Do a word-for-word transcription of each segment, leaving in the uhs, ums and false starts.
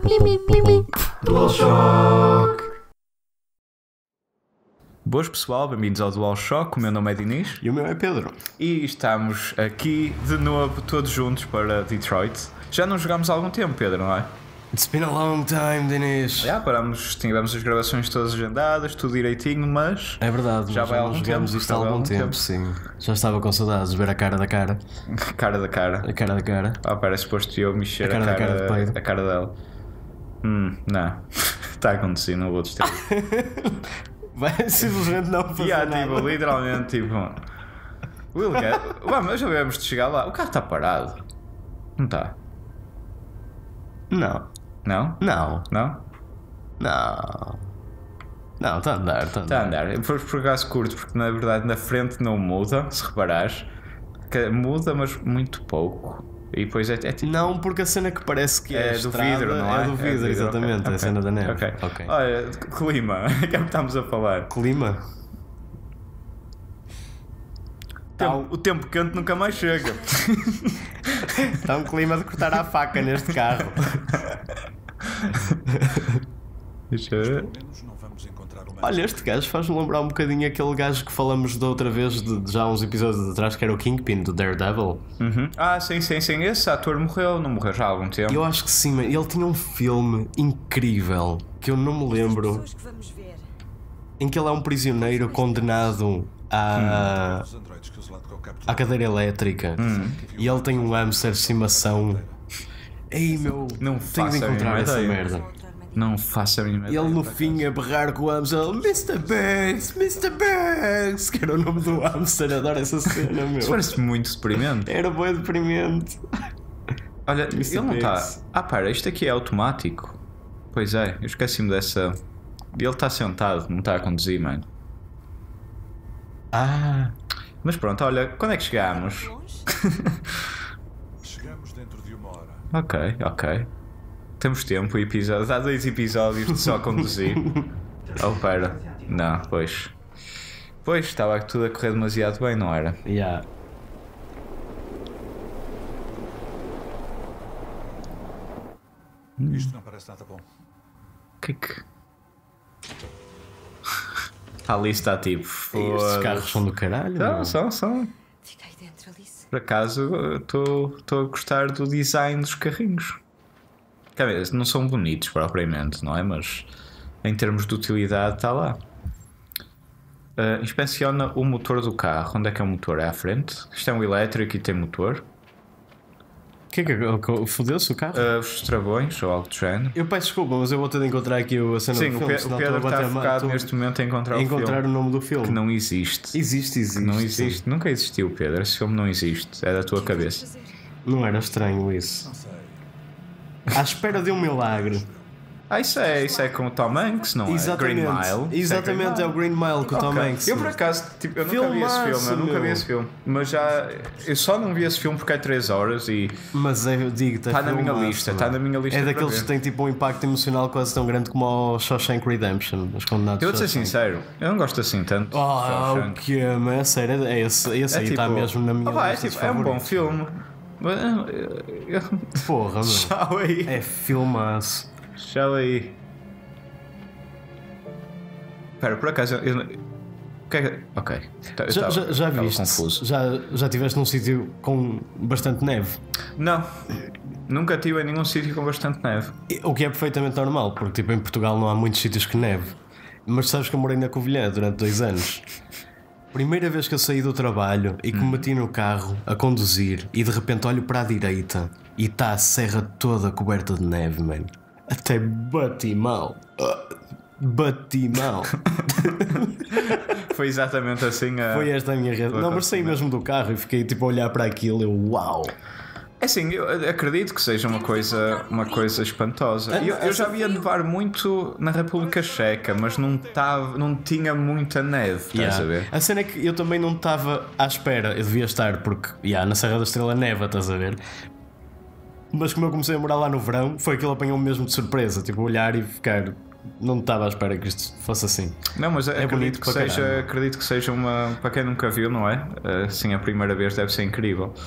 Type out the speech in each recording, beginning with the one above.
DualShock. Boas pessoal, bem-vindos ao DualShock, o meu nome é Dinis. E o meu é Pedro. E estamos aqui de novo todos juntos para Detroit. Já não jogámos há algum tempo, Pedro, não é? It's been a long time, Dinis. Já parámos, tivemos as gravações todas agendadas, tudo direitinho, mas... É verdade, já vai há algum jogamos tempo, isto há algum tempo, tempo, sim. Já estava com saudades de ver a cara da cara. Cara da cara. A cara da cara. Ah, parece suposto eu mexer a cara, a cara, a cara, da cara, de a cara dela. Hum, não. Está a acontecer, não vou distrair. Vai simplesmente não fazer yeah, nada. Tipo, literalmente, tipo... We'll get... Vamos, já devemos de chegar lá. O carro está parado. Não está? Não. Não? Não. Não? Não. Não, está a andar, está a andar. Está a andar. Por, por acaso curto, porque na verdade na frente não muda, se reparares. Que muda, mas muito pouco. E depois é, é tipo... Não, porque a cena que parece que é, é do vidro, não é? É do vidro, é do vidro exatamente. Okay. A cena da neve. Ok. Okay. Olha, clima. O que é que estamos a falar? Clima? Tempo, o tempo quente nunca mais chega. Está um clima de cortar a faca neste carro. Deixa eu ver. Olha, este gajo faz-me lembrar um bocadinho aquele gajo que falamos da outra vez, de, de já uns episódios atrás, que era o Kingpin do Daredevil. Uhum. Ah, sim, sim, sim. Esse ator morreu, não morreu já há algum tempo. Eu acho que sim, mas ele tinha um filme incrível que eu não me lembro, em que ele é um prisioneiro condenado à, hum. à cadeira elétrica hum. e ele tem um hamster de estimação. Ei meu, não tenho de encontrar essa ideia. merda. Não faço a mínima ideia. Ele no fim a berrar com o hamster, mister Banks, mister Banks, que era o nome do hamster. Adoro essa cena, meu. Isso parece muito deprimente. Era bem deprimente. Olha, mister ele não está. Ah, para, isto aqui é automático. Pois é, eu esqueci-me dessa. Ele está sentado, não está a conduzir, mano. Ah, mas pronto, olha, quando é que chegámos? Chegamos dentro de uma hora. Ok, ok. Temos tempo, episódios. Há dois episódios de só conduzir. Oh, pera. Não, pois. Pois, estava tudo a correr demasiado bem, não era? Yeah. Hum. Isto não parece nada bom. Que que... Ali está tipo... Estes carros são do caralho. Não, são, são. Fiquei dentro, Alice. Por acaso, estou a gostar do design dos carrinhos. Não são bonitos propriamente, não é? Mas em termos de utilidade está lá. Uh, inspeciona o motor do carro. Onde é que é o motor? É à frente? Isto é um elétrico e tem motor. O que é que fodeu-se o carro? Uh, os travões ou algo do género. Eu peço desculpa, mas eu vou ter de encontrar aqui a cena Sim, do o filme. Sim, o Pedro está focado neste momento a encontrar, encontrar o, o nome do filme. Que não existe. Existe, existe. Não existe. Sim. Nunca existiu, Pedro. Esse filme não existe. É da tua cabeça. Não era estranho isso? Não sei. À espera de um milagre. Ah, isso é, isso é com o Tom Hanks, não é? Exatamente. Green Mile. Exatamente, é, é o Green Mile com o Tom okay. Hanks. Eu por acaso, tipo, eu nunca Filmaço, vi esse filme, eu nunca meu. vi esse filme. Mas já. Eu só não vi esse filme porque é três horas e. Mas eu digo-te, está na minha lista, está na minha lista. É daqueles que têm tipo um impacto emocional quase tão grande como o Shawshank Redemption. Os condenados. Eu vou ser sincero, eu não gosto assim tanto. Oh, o que é, mas é sério, é esse, esse é aí tipo, está mesmo na minha oh, vai, lista. É, tipo, é um bom filme. Mas, eu... Porra, meu. Tchau aí. É filmaço. Tchau aí. Espera, por acaso eu... Ok, eu já, estava, já, já viste? Confuso. Já, já estiveste num sítio com bastante neve? Não, nunca estive em nenhum sítio com bastante neve. O que é perfeitamente normal, porque tipo, em Portugal não há muitos sítios que neve. Mas sabes que eu morei na Covilhã durante dois anos. Primeira vez que eu saí do trabalho e que me meti no carro a conduzir e de repente olho para a direita e está a serra toda coberta de neve, mano. Até bati mal. Bati mal. Foi exatamente assim a... Foi esta a minha rede. Não, mas saí mesmo do carro e fiquei tipo a olhar para aquilo e eu, uau. É assim, eu acredito que seja uma coisa, uma coisa espantosa. Eu, eu já via nevar muito na República Checa, mas não, tava, não tinha muita neve, estás yeah. a ver? A cena é que eu também não estava à espera. Eu devia estar, porque yeah, na Serra da Estrela neva, estás a ver? Mas como eu comecei a morar lá no verão, foi aquilo que apanhou-me mesmo de surpresa. Tipo, olhar e ficar... Não estava à espera que isto fosse assim. Não, mas é acredito, que seja, acredito que seja uma... Para quem nunca viu, não é? Assim, a primeira vez deve ser incrível.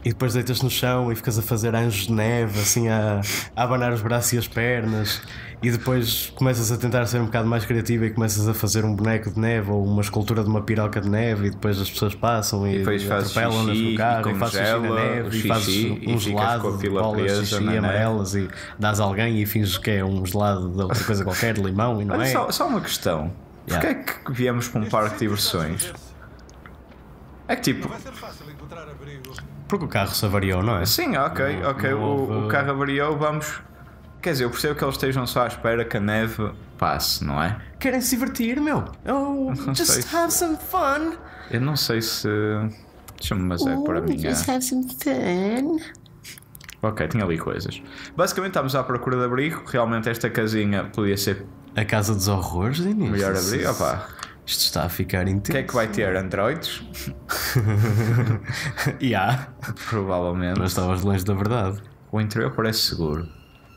E depois deitas no chão e ficas a fazer anjos de neve, assim a, a abanar os braços e as pernas. E depois começas a tentar ser um bocado mais criativa e começas a fazer um boneco de neve ou uma escultura de uma piroca de neve. E depois as pessoas passam e, depois e fazes atropelam-nas xixi no carro e e fazes xixi na congela neve o e xixi fazes e um ficas com gelado a de pila bolas de presa xixi na neve. amarelas e dás a alguém e finges que é um gelado de outra coisa qualquer, de limão, e não Olha, é. só, só uma questão. Yeah. Porquê é que viemos para um parque de diversões? É que tipo, Vai ser fácil encontrar abrigo. Porque o carro se avariou, não é? sim, ok, Não- ok, não o, houve- o carro avariou, vamos. Quer dizer, eu percebo que eles estejam só à espera que a neve passe, não é? Querem se divertir, meu? Oh, sei just se- have some fun. Eu não sei se. Deixa-me mas é para a minha. have some fun. Ok, tinha ali coisas. Basicamente estamos à procura de abrigo. Realmente esta casinha podia ser A Casa dos Horrores, Inês. melhor abrigo. Opá, Isto está a ficar o intenso. que é que vai ter? Androids? Yeah. Provavelmente. Mas estavas longe da verdade. O interior parece seguro.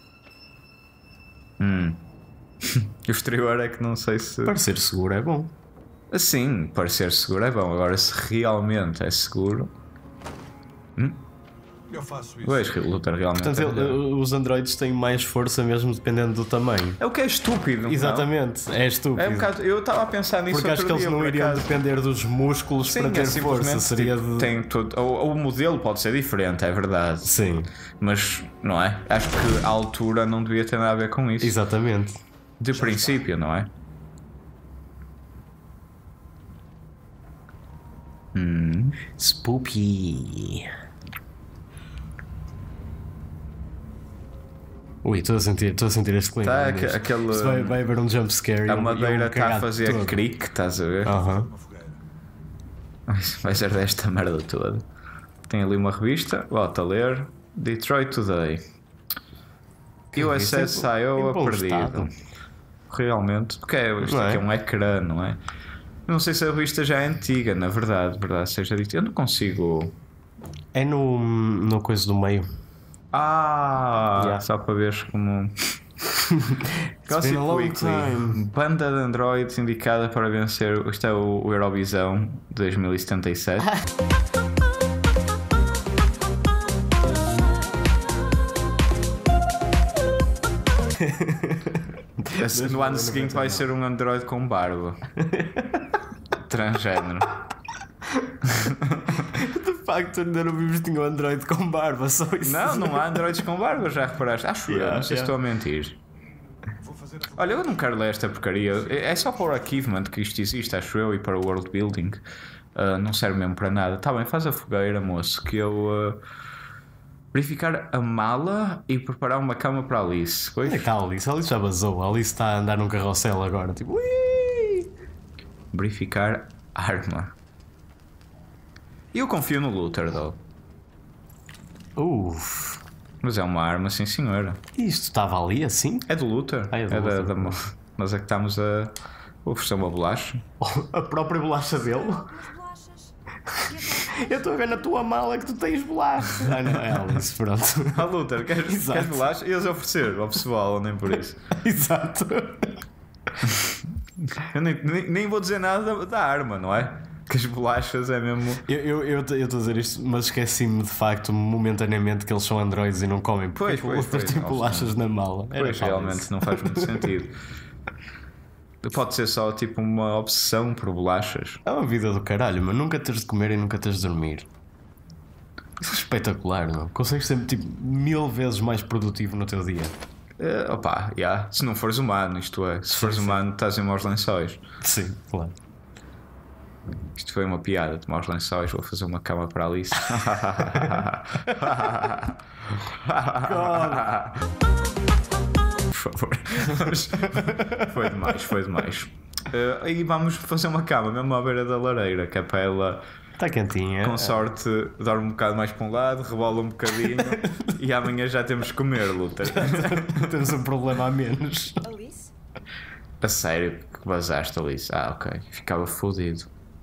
Hum. O exterior é que não sei se. Parecer seguro é bom. Assim, parecer seguro é bom. Agora, se realmente é seguro. Eu faço isso. Pois, Luthor realmente. Portanto, é melhor. ele- os androides têm mais força mesmo dependendo do tamanho. É o que é estúpido. não? Exatamente, é estúpido. É um bocado, eu estava a pensar nisso Porque acho que outro eles dia, não por iriam acaso. depender dos músculos Sim, para ter é força. simplesmente, Seria tipo, de. tem tudo, ou, ou o modelo pode ser diferente, é verdade. Sim, Mas, não é? Acho que a altura não devia ter nada a ver com isso. exatamente. De princípio, não é? Spoopy. Ui, estou a sentir, estou a sentir este clima. Tá, Inês. aque- aquele- Isto vai, vai haver um jump scare. e A um- e um madeira está a cagado fazer todo. cric, estás a ver? Aham. Uma fogueira. Vai ser desta merda toda. Tem ali uma revista, volta a ler. Detroit Today. U S S I O em bom perdido. estado. Realmente. Porque é, isto Não aqui é? é um ecrã, não é? Eu não sei se a revista já é antiga, na verdade, verdade seja dito. Eu não consigo. É no, no coisa do meio. Ah! Yeah. Só para ver como. Gossip been a long Weekly. time. Banda de androids indicada para vencer. Isto é o, o Eurovisão de dois mil e setenta e sete. Esse- No ano seguinte vai ser um android com barba. Transgénero. De facto, ainda não vimos nenhum android com barba, só isso. Não, não há androids com barba, já reparaste? Acho eu, Yeah, não sei se yeah. estou a mentir. Vou fazer a fogueira. Olha, eu não quero ler esta porcaria. É só para o achievement que isto existe, acho eu, e para o world building. Ah, não serve mesmo para nada. Tá bem, faz a fogueira, moço, que eu. ah, verificar a mala e preparar uma cama para a Alice. Pois? Onde é que está a Alice? A Alice já vazou. A Alice está a andar num carrossel agora. Tipo, ui! Verificar arma. Eu confio no Luthor, though. Uff. Mas é uma arma, sim senhora. Isto estava ali assim? É do Luthor. Ah, é do da, Luthor. da mo- Nós é que estamos a oferecer uma bolacha. A própria bolacha dele? Bolachas. Eu estou a ver na tua mala que tu tens bolacha. Ah, não, é Alice, pronto. Ah, Luthor, queres, Exato. queres bolacha? E eles oferecer ao pessoal, nem por isso. Exato. Eu nem, nem, nem vou dizer nada da, da arma, não é? Que as bolachas é mesmo. Eu estou eu, eu estou a dizer isto, mas esqueci-me de facto, momentaneamente, que eles são androides e não comem. Porque Pois, o pois, Luthor pois, tem não, bolachas na mala. Era Pois, para realmente Alice. não faz muito sentido. Pode ser só tipo uma obsessão por bolachas. É uma vida do caralho, mas nunca teres de comer e nunca teres de dormir. Isso é espetacular, não? Consegues ser tipo mil vezes mais produtivo no teu dia. Eh, opa, yeah. Se não fores humano, isto é. Se fores sim. humano, estás em maus lençóis. Sim, claro. Isto foi uma piada de maus lençóis. Vou fazer uma cama para a Alice. Por favor. Foi demais, foi demais. Eh, e vamos fazer uma cama mesmo à beira da lareira, que é para ela, Está quentinha. com sorte, dorme um bocado mais para um lado, rebola um bocadinho e amanhã já temos que comer, Luta. Temos um problema a menos. Alice? A sério, que vazaste, Alice? Ah, ok. Ficava fodido.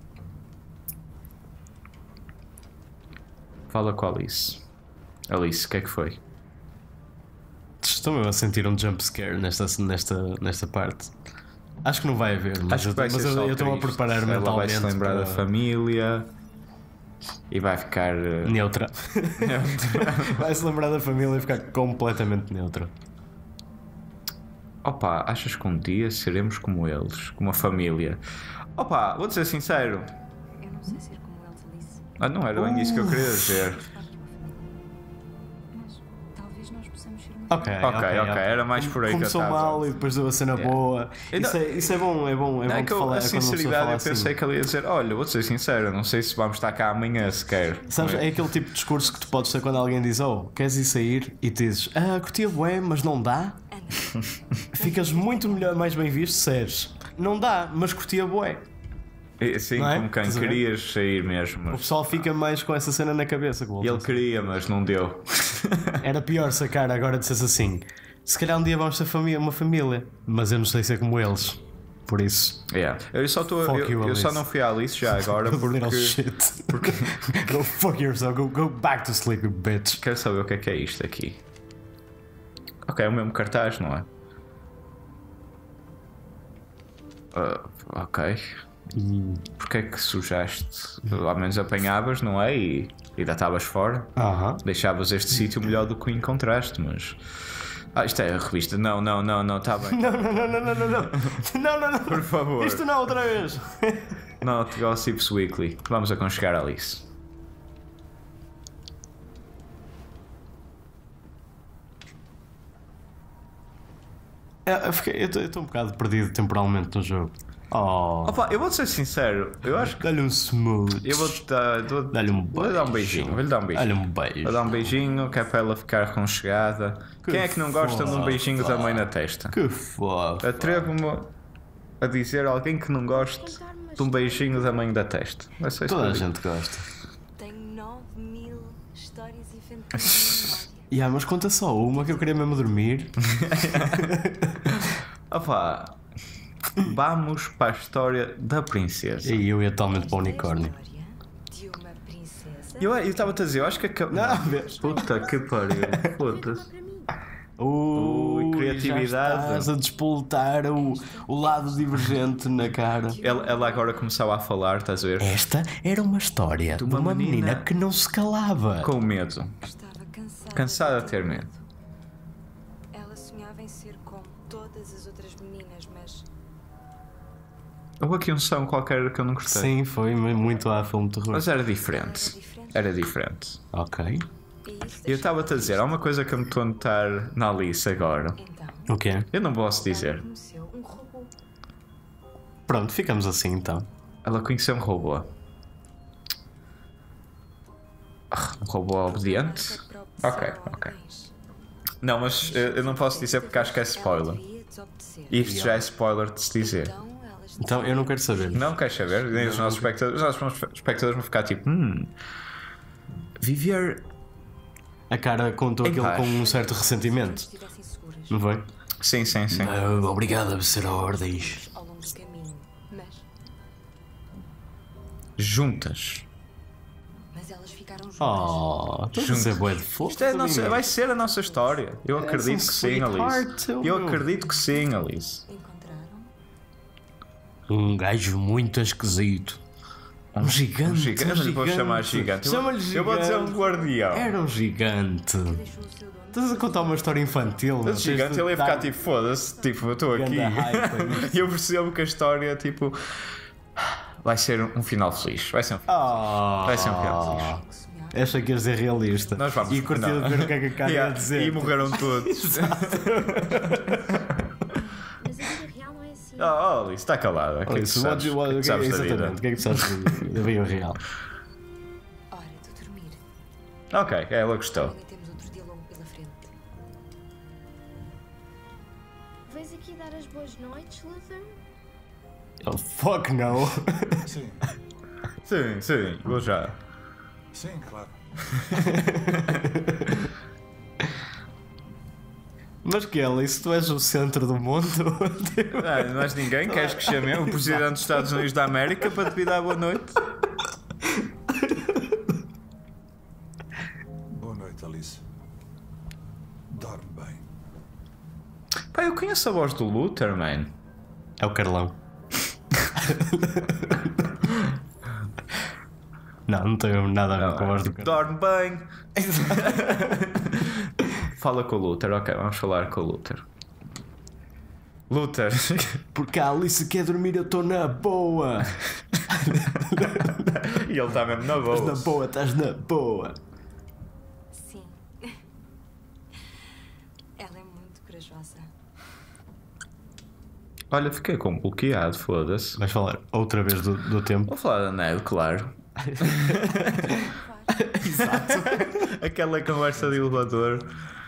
Fala com a Alice. Alice, o que é que foi? Estou mesmo a sentir um jump scare nesta, nesta, nesta parte. Acho que não vai haver, mas, Acho eu, que vai mas ser eu só eu estou a triste. preparar Ela vai mentalmente. se lembrar para... da família. E vai ficar. uh, Neutra. Vai-se lembrar da família e ficar completamente neutra. Opa, achas que um dia seremos como eles? Como a família? Opa, vou-te ser sincero. Eu não sei ser como eles, Alice. Ah, não era bem isso que eu queria dizer. Mas talvez nós possamos ser uma Ok, Ok, ok, era mais por aí que eu Começou estava. mal e depois deu a cena Yeah. boa. Ainda- Isso é, isso é bom, é bom. É Não, bom é que eu, falar, a é quando uma pessoa sinceridade fala eu pensei assim. que ele ia dizer: olha, vou-te ser sincero, não sei se vamos estar cá amanhã sequer. Sabes, Não é aquele tipo de discurso que tu podes ter quando alguém diz: Oh, queres ir sair? E tu dizes: Ah, curtia bué, mas não dá. Ana. Ficas muito melhor, mais bem visto se disseres: Não dá, mas curtia bué. E, Sim, Não é? como quem Estás a ver? querias sair mesmo. O Mas... pessoal fica mais com essa cena na cabeça. E ele queria, mas não deu. Era pior sacar agora dissesse assim: Se calhar um dia vamos ter família, uma família, mas eu não sei ser como eles. Por isso, Yeah. Eu só tô, Fuck eu, you, eu só Alice. não fui à Alice já agora little porque shit. Go fuck yourself, go, go back to sleep, you bitch. quero saber o que é que é isto aqui. Ok, é o mesmo cartaz, não é? Ah, ok. Porque é que sujaste? Ao menos apanhavas, não é? E ainda estavas fora. Aham. Deixavas este sítio melhor do que o encontraste, mas. Ah, isto é a revista. Não, não, não, não, está bem. Não, não, não, não, não, não, não, não, não, não. Por favor. Isto não, outra vez. Not Gossips Weekly. Vamos aconchegar a Alice. É, Eu fiquei- eu estou um bocado perdido temporalmente no jogo. Oh, Opa, eu vou-te ser sincero. Eu acho que. dá-lhe um smooth. Eu vou-te dar. Vou, Dá-lhe um vou dar um beijinho. Vou-lhe dar um beijinho. Dá-lhe um beijo. Vou dar um beijinho, que é para ela ficar aconchegada. Que Quem é que não gosta de um fofa. beijinho também na testa? Que fofo. Atrevo-me a dizer alguém que não goste de um beijinho da mãe da testa. Vai ser isso Toda a que eu digo. gente gosta. Tenho nove mil histórias infantis na memória. Yeah, mas conta só uma que eu queria mesmo dormir. Opa, vamos para a história da princesa. E eu ia totalmente para o Esta é a unicórnio. história de uma princesa. Eu eu estava-te a dizer, eu acho que acabou. Não, vês? Puta que pariu. Foda-se. Ui, Ui, criatividade. já estás a despoltar o, o lado divergente na cara. Ela, ela agora começava a falar, estás a ver? Esta era uma história de uma, uma menina, menina que não se calava. Com medo. Estava cansada, Cansada de ter medo. Ela sonhava em ser como todas as outras meninas, mas Houve aqui um som qualquer que eu não gostei. Sim, foi muito a filme de terror. Mas era era diferente. diferente. Era diferente. Ok. E isso Eu deixava- estava-te a dizer, há uma coisa que eu me estou a notar na Alice agora. Então, O quê? Eu não posso dizer. ela conheceu um robô. Pronto, ficamos assim então. Ela conheceu um robô. Ah, Um robô obediente? Ela para Ok, obedecer a ok. ordens. Não, mas eh, eu não posso dizer porque acho que é spoiler. Ela devia desobedecer. Isto já é spoiler de se dizer. Então, elas Então eu não quero saber. Não queres saber? Nem os nossos espectadores, os nossos espectadores vão ficar tipo, hum. Viver. A cara contou Em aquilo paz. com um certo ressentimento. estivessem seguras Não foi? Sim, sim, sim. Ah, obrigado a obedecer a ordens. ao longo do caminho. Mas, Juntas. mas elas ficaram juntas. Oh, estás a ser bué de fofo. Isto é a nossa, vai ser a nossa história. Eu acredito um que sim, Alice. sweetheart, Eu meu. acredito que sim, Alice. Encontraram? Um gajo muito esquisito. Um gigante. Um gigante. um Eu não lhe vou chamar gigante. Eu vou- Chama-lhe Eu vou dizer um gigante. guardião. Era um gigante. Deixou o seu dono. Estás a contar uma história infantil, meu? Esse gigante ele ia ficar tipo, foda-se, tipo, eu estou aqui. Ganda hype, E eu percebo que a história, tipo, vai ser um final feliz. Vai ser um final. Oh, Vai ser um final feliz. Que sonhava. Achei que ias ser realista. Nós vamos. E curtia não. de ver o que é que a cara Yeah, ia dizer. E morreram todos. Mas a vida real não é assim. Oh, oh, Alice, está calada. O que é que tu Isso, sabes? what- O what- que é que sabes da vida? exatamente, o que é que tu sabes da vida real? Hora de dormir. Ok, ela gostou. Amanhã temos outro dia longo pela frente. Vens aqui dar as boas noites, Luther? Oh, fuck no. Sim, Sim, sim, vou já. sim, claro. Mas que Alice, tu és o centro do mundo? Ah, não és ninguém, queres que chame o Presidente dos Estados Unidos da América para te dar boa noite? Boa noite, Alice. Dorme bem. Pá, eu conheço a voz do Luther, man. É o Carlão. Não, Não, não tenho nada a ver Não, com a voz do tipo, cara. dorme bem. Fala com o Luther, ok, vamos falar com o Luther. Luther. Porque a Alice quer dormir, eu estou na boa. E ele está mesmo na boa. Estás na boa, estás na boa. Sim. Ela é muito corajosa. Olha, fiquei com um bloqueado, foda-se. Vais falar outra vez do, do tempo? Vou falar da Neve, claro. Exato. Aquela conversa de elevador.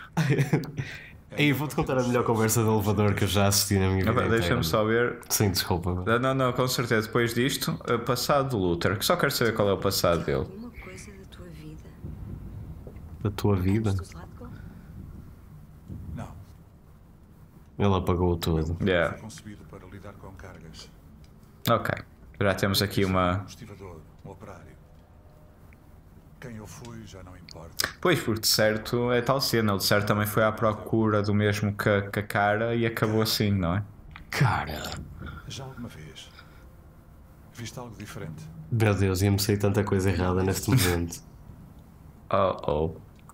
Aí vou-te contar a melhor conversa de elevador que eu já assisti na minha vida. Opa, inteira. Deixa-me só ver. Sim, desculpa. Não, não, com certeza. Depois disto, o passado do Luther. Que só quero saber qual é o passado dele. Alguma coisa da tua vida. Da tua vida? Antes do Zlatko? Não. Ele apagou tudo. Yeah. Foi concebido para lidar com cargas. Ok. Já temos aqui uma. Um estivador, um operário. Quem eu fui já não importa. Pois, porque de certo é tal cena. Ele de certo também foi à procura do mesmo que, a- que a cara e acabou assim, não é? Cara. Já alguma vez viste algo diferente? Meu Deus, ia-me sair tanta coisa errada neste momento. Oh oh.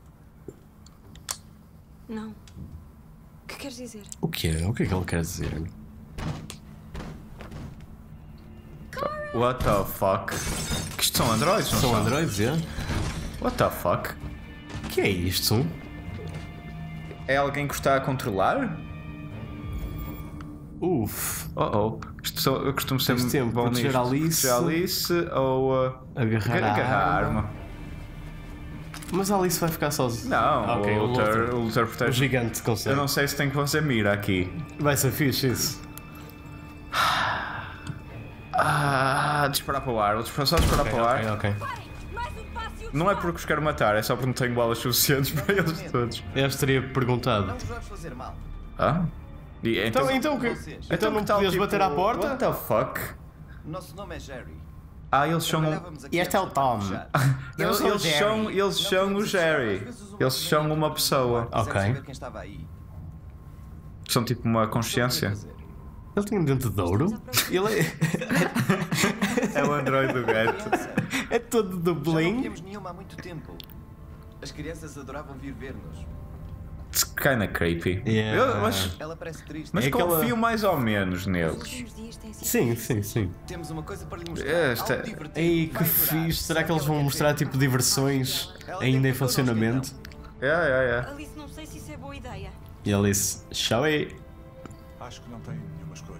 Não. O que queres dizer? O que é? O que é que ele quer dizer? What the fuck? Que isto são androids, não São são? androides, é? What the fuck? O que é isto? É alguém que está a controlar? Uf. Oh oh. Isto só, eu costumo ser Tens tempo, bom proteger nisto. a Alice. Proteger a Alice ou uh, Agarrar a agarrar a arma. arma. Mas a Alice vai ficar sozinha. Não, Ok, o o Luther, Luther. o Luther O protege. gigante consegue. Eu não sei se tem que fazer mira aqui. Vai ser fixe isso. Ah, disparar para o ar, vou disparar- só disparar para o ar. Ok, ok. Não é porque os quero matar, é só porque não tenho balas suficientes para eles todos. Eu já teria perguntado. Não vos vamos fazer mal. Ah? E, Então, então o quê? Vocês. Então não que tal, podias tipo, bater à porta? What the fuck? O nosso nome é Jerry. Ah, eles são. Trabalhávamos aqui E este é o antes de Tom. fechar. Eles, sou o eles Jerry. são, eles são o Jerry. Eles são uma pessoa. Quisemos Ok. saber quem estava aí. São tipo uma consciência. Ele tem um dente de ouro? Ele é, É o android do gato. é todo do Já não bling? víamos nenhuma há muito tempo. As crianças adoravam vir ver-nos. It's kinda creepy. Yeah. Eu- mas Ela parece triste. mas É aquela- confio mais ou menos Os neles. últimos dias têm sido Sim, sim, sim. Temos uma coisa para lhe mostrar. Esta- Algo divertido. Ei, que Vai adorar. fixe. Será que eles Ela vão quer mostrar ver. tipo diversões Ela ainda em tem tudo funcionamento? Yeah, yeah, yeah. Alice, não sei se isso é boa ideia. E ele disse: Tchau aí. Acho que não tenho nenhuma escolha.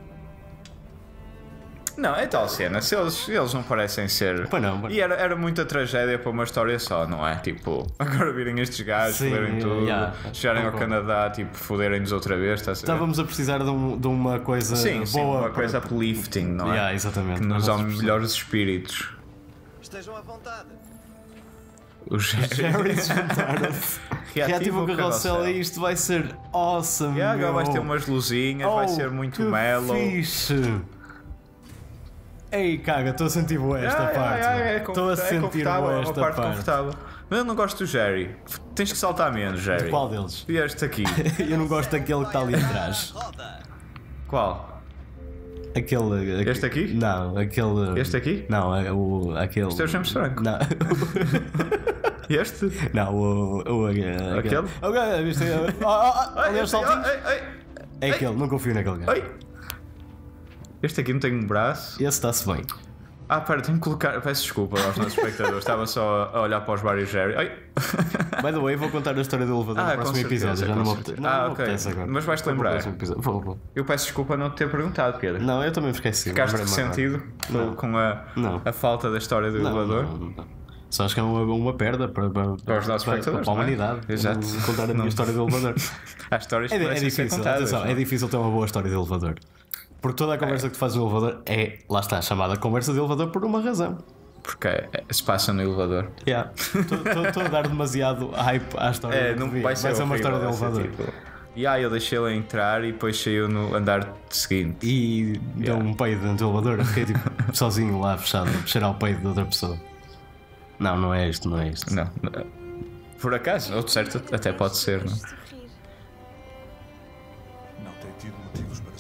Não, é tal cena. Se eles, eles não parecem ser. Pois não, pois E era, era muita tragédia para uma história só, não é? Tipo, agora virem estes gajos, Sim, foderem tudo, yeah. chegarem ao Concordo. Canadá, tipo, foderem-nos outra vez, está a ser? Estávamos a precisar de, um- de uma coisa Sim, sim, boa. uma coisa uplifting, não é? Yeah, exatamente. Que nos dá Nós precisamos- melhores espíritos. Estejam à vontade. Os Jerry juntaram-se. Reativa o carrossel e isto vai ser awesome. Yeah, agora meu. vais ter umas luzinhas, vai Oh, ser muito que mellow. Fixe. Ei, caga, estou a sentir boa esta Yeah, yeah, parte. yeah, é Estou confort- a é sentir confortável, boa é uma esta parte, parte. confortável. Mas eu não gosto do Jerry. Tens que saltar menos, Jerry. Qual deles? E este aqui? Eu não gosto daquele que está ali atrás. Roda. Qual? Aquele. aque- Este aqui? Não, aquele. Este aqui? Não, é o, aquele. Este é o James Franco. Não, Este? não o. o aquele. Aquele? Ok, viste? Oh, oh, oh, ali Ai, os saltinhos. ai, ai, É aquele, não confio naquele gajo. ai. Este aqui não tem um braço. Esse está-se bem. Ah, pera, tenho que colocar. Peço desculpa aos nossos espectadores. Estava só a olhar para os vários Jerry. Ai. By the way, vou contar a história do elevador Ah, no próximo com certeza, episódio. Já com não me certeza. apetece. Não, Ah, não me ok. apetece agora. Mas vais-te Vou no lembrar. próximo episódio. Vou, vou. Eu peço desculpa não te ter perguntado, Pedro. Não, eu também me esqueci. Ficaste lembrei-me agora. ressentido Não. com a, Não. a falta da história do Não, elevador? não, não, não. Só acho que é uma, uma perda para, para, Para os nossos para, espectadores, para a não é? humanidade. Exato. Não contar a Não. minha história do elevador. Há histórias que É, é merecem ser difícil, contadas. atenção, não? é difícil ter uma boa história de elevador. Porque toda a conversa que tu fazes no elevador é, lá está, chamada conversa de elevador por uma razão. Porque é- se passa no elevador. Estou a dar demasiado hype à história. É, que não vi. vai ser, uma horrível, história de vai ser elevador. tipo, E aí eu deixei ele entrar e depois saiu no andar seguinte. E deu Yeah. um peido dentro do elevador. Eu fiquei tipo sozinho lá, fechado, a cheirar o peido de outra pessoa. Não, não é isto, não é isto. Não. Por acaso, ou de certo até pode ser, não? Deixa-te rir. Não tem tido motivos para sobreviver.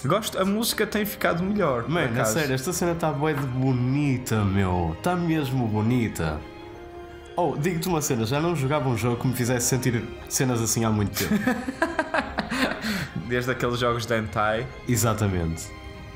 Gosto, a música tem ficado melhor. Mano, é sério, esta cena está bué de bonita, meu. Está mesmo bonita. Oh, digo-te uma cena, já não jogava um jogo que me fizesse sentir cenas assim há muito tempo. Desde aqueles jogos de hentai. Exatamente.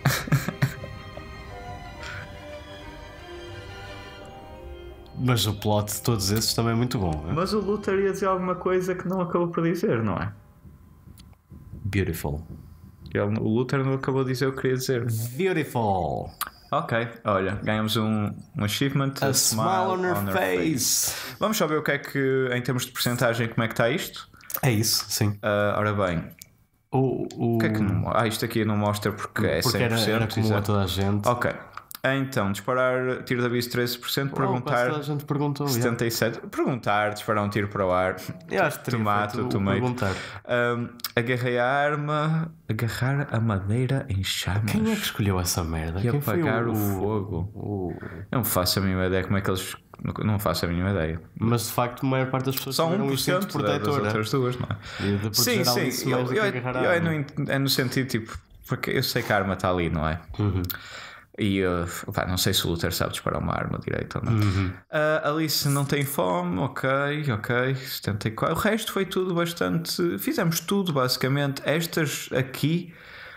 Mas o plot de todos esses também é muito bom, né? Mas o Luther ia dizer alguma coisa que não acabou por dizer, não é? Beautiful. Ele, o Luther não acabou de dizer o que queria dizer. Beautiful. Ok, olha, ganhamos um, um achievement. A, a smile, smile on her, on her face. face. Vamos só ver o que é que, em termos de porcentagem, como é que está isto? É isso, sim. Uh, ora bem. O, o... o que é que não... Ah, isto aqui não mostra porque, porque é cem por cento. Porque era, era comum a toda a gente. Ok. Então, disparar tiro de aviso treze por cento, perguntar. Oh, toda a gente perguntou. setenta e sete por cento. Perguntar, disparar um tiro para o ar. Eu acho que tomate, tomate. Perguntar. Um, agarrei a arma, agarrar a madeira em chamas. Quem é que escolheu essa merda? E Quem apagar foi o, o fogo. O... Eu não faço a mínima ideia como é que eles. Não faço a mínima ideia. Mas de facto, a maior parte das pessoas só tiveram um um instinto protetor. Das outras duas, não é? E de sim, sim. Eu, eu, eu, eu é, no, é no sentido tipo. Porque eu sei que a arma está ali, não é? Uhum. E uh, pá, não sei se o Luther sabe disparar uma arma direita ou não. Uhum. Uh, Alice não tem fome, ok, ok. setenta e quatro. O resto foi tudo bastante. Fizemos tudo basicamente. Estas aqui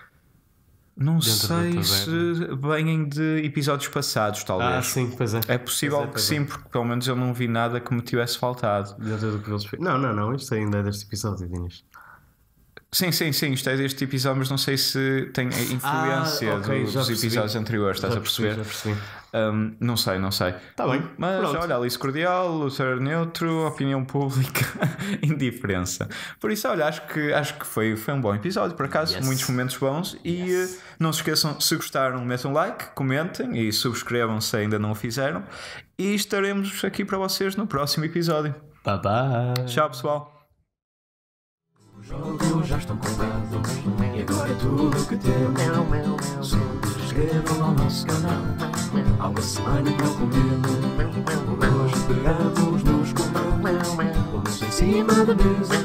não dentro sei se vêm de episódios passados, talvez. Ah, sim, pois é. É possível pois é, pois que sim, é. Porque pelo menos eu não vi nada que me tivesse faltado. Não, não, não. Isto ainda é deste episódio, Dinis. Sim, sim, sim, isto é deste episódio, mas não sei se tem influência ah, okay, dos percebi. episódios anteriores, estás já a perceber? Percebi, já percebi. Um, não sei, não sei. Está bem. Mas pronto. Olha, Alice cordial, Luther neutro, opinião pública, indiferença. Por isso, olha, acho que, acho que foi, foi um bom episódio, por acaso, yes. Muitos momentos bons. E yes. uh, não se esqueçam, se gostaram, metam like, comentem e subscrevam se ainda não o fizeram. E estaremos aqui para vocês no próximo episódio. Bye bye. Tchau, pessoal. Os jogos já estão comprados e agora é tudo o que temos. Subscrevam ao nosso canal. Há uma semana que não comemos. Hoje pegamos nos comemos. Vamos em cima da mesa.